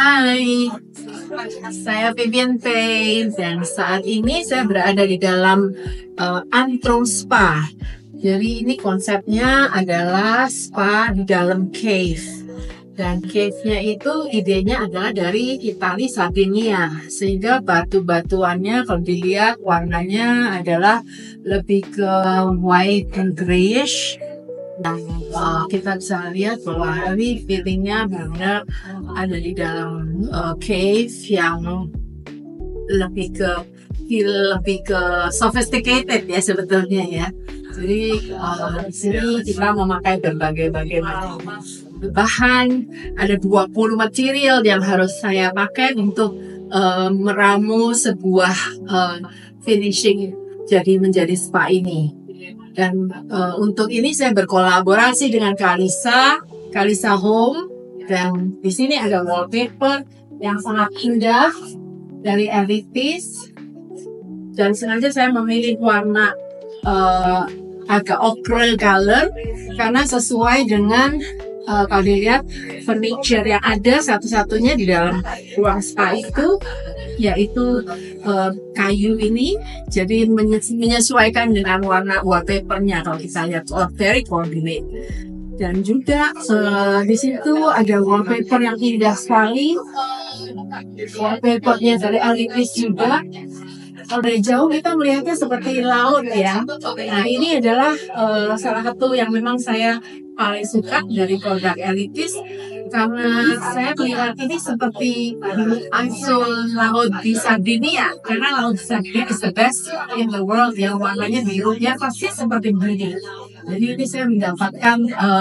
Hai, saya Vivian Pei dan saat ini saya berada di dalam Antrong Spa. Jadi ini konsepnya adalah spa di dalam cave. Dan cave-nya itu idenya adalah dari Italia Sardinia. Sehingga batu-batuannya kalau dilihat warnanya adalah lebih ke white and grayish. Nah, kita bisa lihat bahwa ini feelingnya benar-benar ada di dalam cave yang lebih ke sophisticated ya sebetulnya ya. Jadi di sini kita memakai berbagai bahan, ada 20 material yang harus saya pakai untuk meramu sebuah finishing jadi menjadi spa ini. Dan untuk ini saya berkolaborasi dengan Kalisa Home, dan di sini ada wallpaper yang sangat indah dari Elitis, dan sengaja saya memilih warna agak ochre color karena sesuai dengan kalau dilihat furniture yang ada satu-satunya di dalam ruang spa itu yaitu kayu ini, jadi menyesuaikan dengan warna wallpapernya. Kalau kita lihat very coordinate. Dan juga di situ ada wallpaper yang indah sekali, wallpapernya dari Elitis juga. Kalau dari jauh kita melihatnya seperti laut ya. Nah ini adalah salah satu yang memang saya paling suka dari produk Elitis, karena saya melihat ini seperti asul laut di Sardinia, karena laut di Sardinia is the best in the world, yang warnanya birunya pasti seperti begini. Jadi ini saya mendapatkan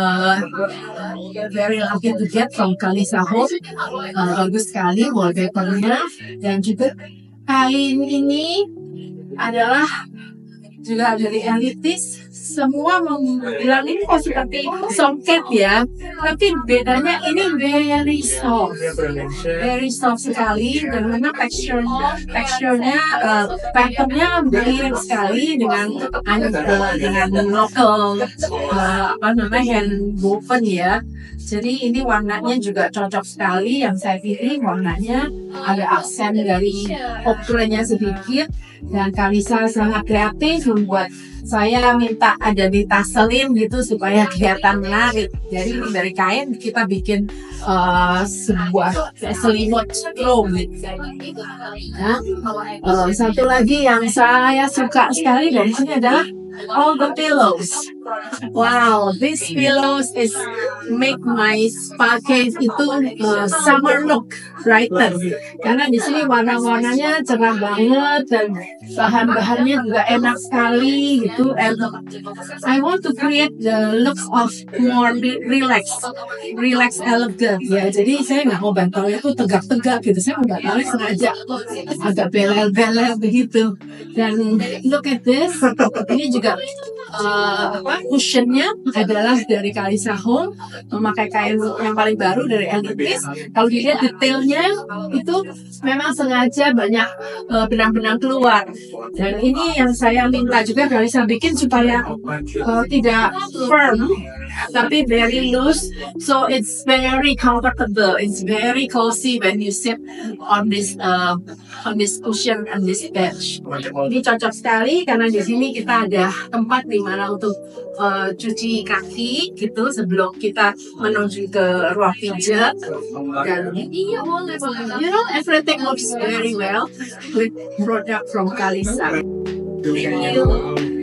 very lucky to get from Kalisa Home, bagus sekali wallpapernya, dan juga kain ini adalah juga dari Elitis. Semua bilang ini kok seperti songket ya, tapi bedanya ini very soft sekali, dan memang teksturnya patternnya mirip sekali dengan local hand woven ya. Jadi ini warnanya juga cocok sekali. Yang saya pilih warnanya ada aksen dari ochre-nya sedikit, dan Kalisa sangat kreatif membuat saya minta ada ditaselin gitu supaya kelihatan menarik. Jadi dari kain kita bikin sebuah selimut chrome. Nah, satu lagi yang saya suka sekali dari sini adalah all the pillows. Wow, these pillows is make my spa cave itu summer look brighter. Karena di sini warna-warnanya cerah banget dan bahan-bahannya juga enak sekali gitu. And I want to create the look of more relax elegant. Ya, jadi saya nggak mau bantalnya tuh tegak-tegak gitu. Saya mau bantalnya sengaja agak belel-belel begitu. Dan look at this. Ini juga cushionnya adalah dari Kalisa Home, memakai kain yang paling baru dari Elitis. Kalau dilihat detailnya itu memang sengaja banyak benang-benang keluar. Dan ini yang saya minta juga Kalisa bikin supaya tidak firm, tapi very loose, so it's very comfortable, it's very cozy when you sit on this cushion and this bench. Ini cocok sekali karena di sini kita ada tempat di mana untuk cuci kaki gitu sebelum kita menuju ke ruang pijat. Dan you know, everything looks very well with product from Kalisa. Thank you.